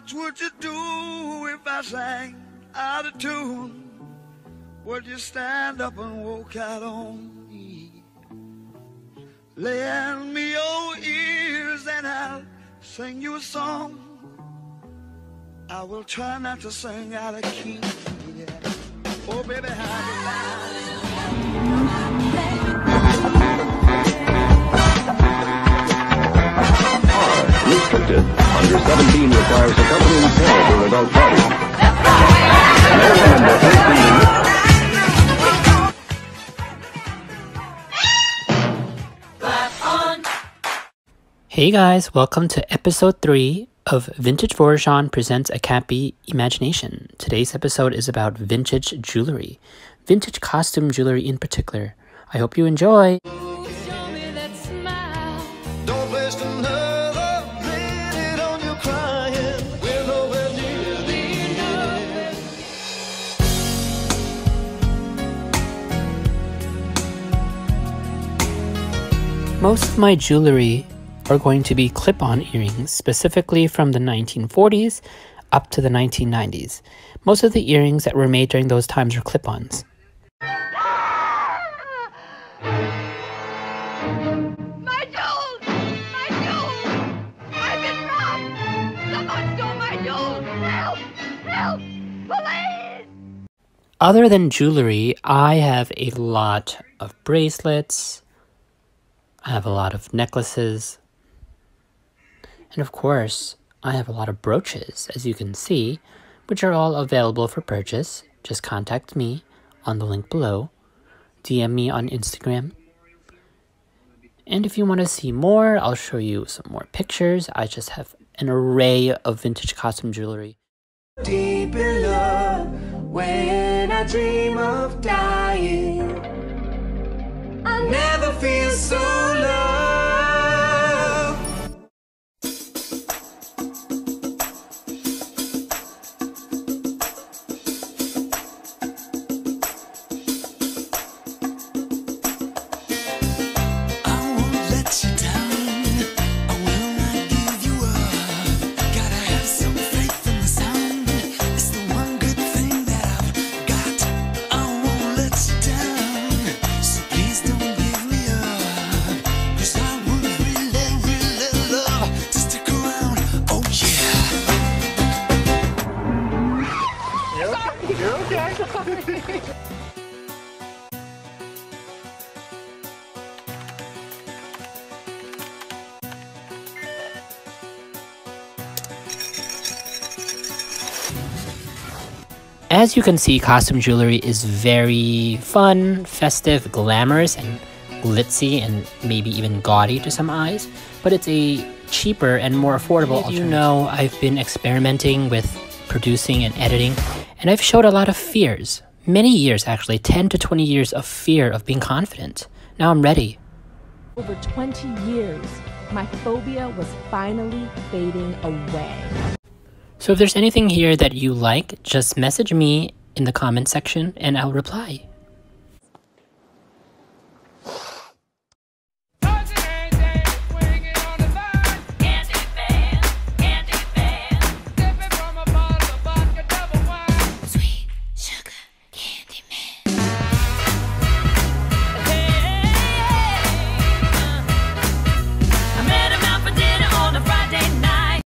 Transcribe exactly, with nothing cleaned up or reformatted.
What would you do if I sang out of tune? Would you stand up and walk out on me? Lend me your ears and I'll sing you a song. I will try not to sing out of key. Yeah. Oh, baby, how you Restricted. Under seventeen requires accompanying pill for adult party. No one under eighteen. Hey guys, welcome to episode three of Vintage Vorjon Presents A Campy Imagination. Today's episode is about vintage jewelry, vintage costume jewelry in particular. I hope you enjoy! Most of my jewelry are going to be clip-on earrings, specifically from the nineteen forties up to the nineteen nineties. Most of the earrings that were made during those times are clip-ons. My jewels! My jewels! I've been robbed! Someone stole my jewels! Help! Help! Police! Other than jewelry, I have a lot of bracelets. I have a lot of necklaces. And of course, I have a lot of brooches, as you can see, which are all available for purchase. Just contact me on the link below. D M me on Instagram. And if you want to see more, I'll show you some more pictures. I just have an array of vintage costume jewelry. Deep in love, when I dream of dying, I never feel so loved. As you can see, costume jewelry is very fun, festive, glamorous, and glitzy, and maybe even gaudy to some eyes, but it's a cheaper and more affordable alternative. You know, I've been experimenting with producing and editing, and I've showed a lot of fears. Many years, actually, ten to twenty years of fear of being confident. Now I'm ready. Over twenty years, my phobia was finally fading away. So if there's anything here that you like, just message me in the comment section and I'll reply.